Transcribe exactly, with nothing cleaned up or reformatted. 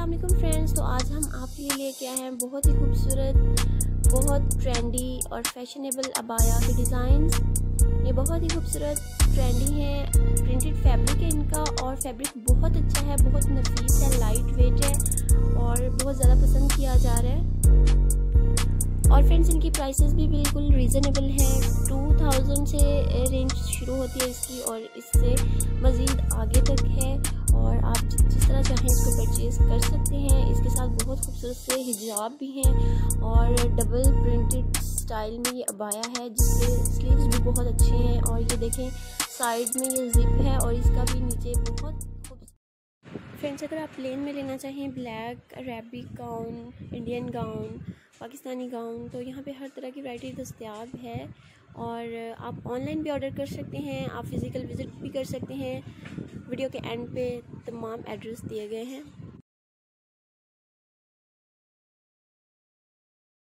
अस्सलाम वालेकुम फ्रेंड्स। तो आज हम आपके लिए लेके आए हैं बहुत ही खूबसूरत, बहुत ट्रेंडी और फैशनेबल अबाया के डिज़ाइंस। ये बहुत ही खूबसूरत ट्रेंडी हैं, प्रिंटेड फैब्रिक है इनका और फैब्रिक बहुत अच्छा है, बहुत नफीस है, लाइट वेट है और बहुत ज़्यादा पसंद किया जा रहा है। और फ्रेंड्स इनकी प्राइसेस भी बिल्कुल रीज़नेबल हैं, टू थाउजेंड से रेंज शुरू होती है इसकी और इससे मज़ीद आगे तक है और आप जिस तरह चाहें इसको परचेज़ कर सकते हैं। इसके साथ बहुत खूबसूरत से हिजाब भी हैं और डबल प्रिंटेड स्टाइल में ये अबाया है जिसके स्लीव्स भी बहुत अच्छे हैं। और ये देखें साइड में ये जिप है और इसका भी नीचे बहुत खूबसूरत। फ्रेंड्स अगर आप प्लेन में लेना चाहें, black Arabic gown, Indian gown, Pakistani gown, तो यहाँ पे हर तरह की वैरायटी दस्तयाब है और आप ऑनलाइन भी ऑर्डर कर सकते हैं, आप फिज़िकल विज़िट भी कर सकते हैं। वीडियो के एंड पे तमाम एड्रेस दिए गए हैं।